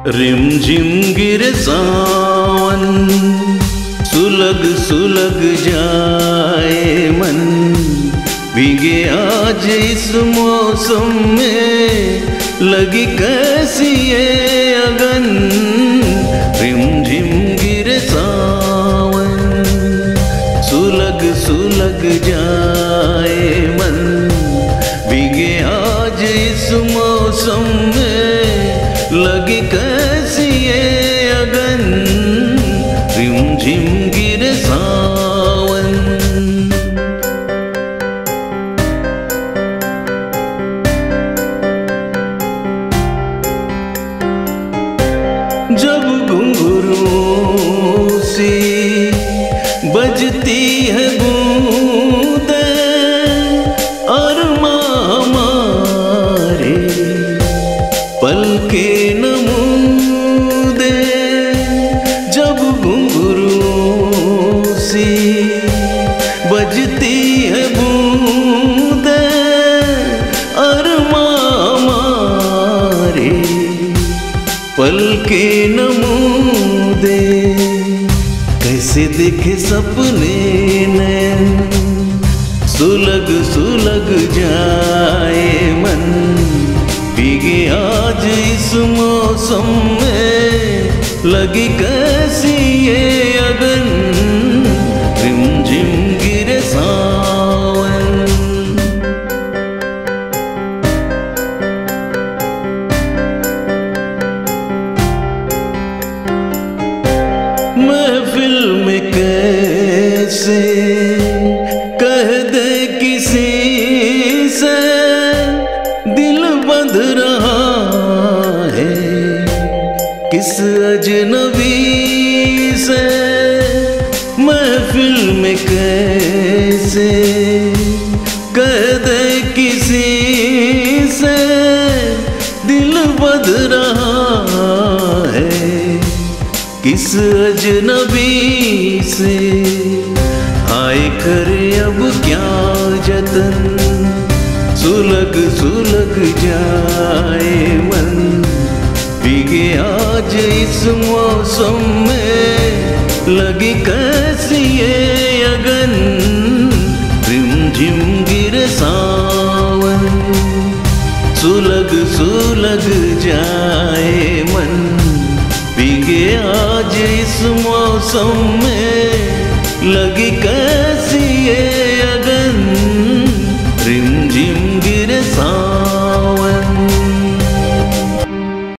रिमझिम गिरे सावन, सुलग सुलग जाए मन, भीगे आज इस मौसम में, लगी कैसी ये अगन। रिमझिम गिरे सावन, सुलग सुलग जाए मन, भीगे आज इस मौसम में, लगी कैसी ये अगन। रिमझिम गिरे सावन। जब घुंघरू सी बजती है बूंदे, अरमा हमारे पलके नमूदे। जब घुंघरू सी बजती है बूंदे, अरमा हमारे पलके नमूदे। कैसे देखे सपने नैन, सुलग सुलग जाए मन, भीगे आज इस मौसम में, लगी कैसी ये अगन। रिमझिम गिरे सावन। महफिल में कैसे कह दे किसी से, दिल बंध रहा है किस अजनबी से। महफिल में कैसे कह दे किसी से, दिल बंध रहा है किस अजनबी से। हाय करे अब क्या जतन, सुलग सुलग जाए मन, भीगे आज इस मौसम में, लगी कैसी ये अगन। रिमझिम गिरे सावन, सुलग सुलग जाए मन, भीगे आज इस मौसम में, लगी कैसी ये अगन। रिमझिम गिरे सावन।